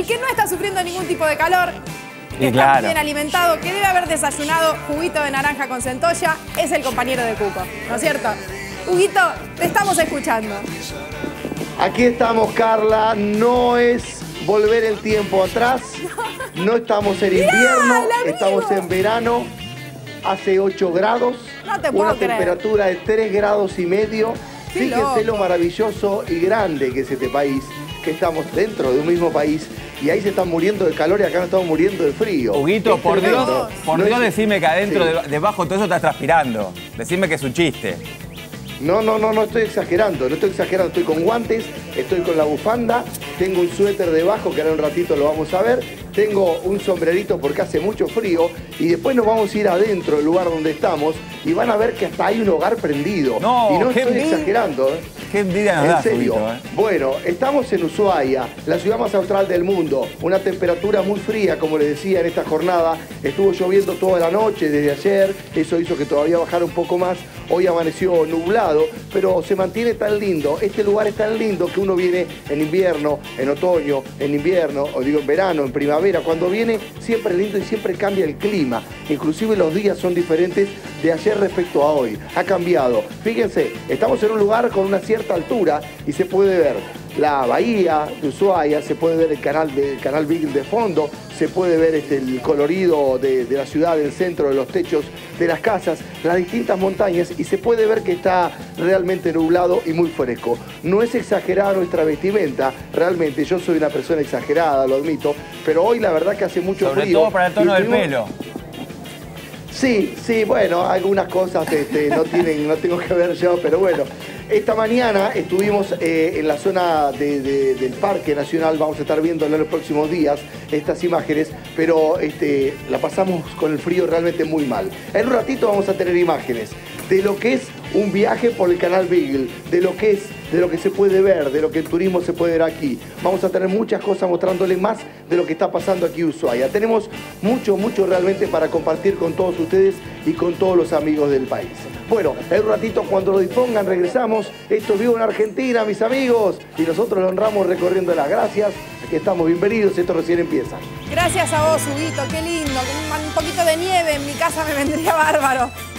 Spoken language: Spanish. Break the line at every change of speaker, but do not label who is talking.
el que no está sufriendo ningún tipo de calor, que está bien alimentado, que debe haber desayunado juguito de naranja con centolla, es el compañero de Cuco, ¿no es cierto? Huguito, te estamos escuchando.
Aquí estamos, Carla. No es volver el tiempo atrás. No estamos en invierno, estamos en verano. Hace 8 grados.
No te puedo creer.
Una temperatura de 3,5 grados. Fíjense lo maravilloso y grande que es este país, que estamos dentro de un mismo país y ahí se están muriendo de calor y acá nos estamos muriendo de frío.
Huguito, por Dios, decime que adentro, debajo de todo eso estás transpirando. Decime que es un chiste.
No estoy exagerando, estoy con guantes, estoy con la bufanda, tengo un suéter debajo que ahora un ratito lo vamos a ver, tengo un sombrerito porque hace mucho frío y después nos vamos a ir adentro del lugar donde estamos y van a ver que hasta hay un hogar prendido.
No,
y no estoy exagerando, ¿eh?
Qué envidia nos da,
serio.
Huguito, ¿eh?
Bueno, estamos en Ushuaia, la ciudad más austral del mundo, una temperatura muy fría, como les decía en esta jornada, estuvo lloviendo toda la noche desde ayer, eso hizo que todavía bajara un poco más, hoy amaneció nublado, pero se mantiene tan lindo, este lugar es tan lindo que uno viene en invierno, en otoño, en invierno, o digo en verano, en primavera, cuando viene siempre es lindo y siempre cambia el clima, inclusive los días son diferentes de ayer respecto a hoy, ha cambiado. Fíjense, estamos en un lugar con una cierta altura y se puede ver la bahía de Ushuaia, se puede ver el canal Beagle de fondo, se puede ver el colorido de la ciudad, del centro, de los techos de las casas, las distintas montañas y se puede ver que está realmente nublado y muy fresco. No es exagerada nuestra vestimenta, realmente yo soy una persona exagerada, lo admito, pero hoy la verdad que hace mucho frío.
Sobre todo para el tono del pelo.
Sí, bueno, algunas cosas no tengo que ver yo, pero bueno. Esta mañana estuvimos en la zona del Parque Nacional, vamos a estar viendo en los próximos días estas imágenes, pero la pasamos con el frío realmente muy mal. En un ratito vamos a tener imágenes de lo que es un viaje por el canal Beagle, de lo que se puede ver, de lo que el turismo se puede ver aquí. Vamos a tener muchas cosas mostrándoles más de lo que está pasando aquí en Ushuaia. Tenemos mucho realmente para compartir con todos ustedes y con todos los amigos del país. Bueno, en un ratito cuando lo dispongan regresamos. Esto es Vivo en Argentina, mis amigos, y nosotros lo honramos recorriendo las gracias. Aquí estamos, bienvenidos, esto recién empieza.
Gracias a vos, Huguito, qué lindo. Un poquito de nieve en mi casa me vendría bárbaro.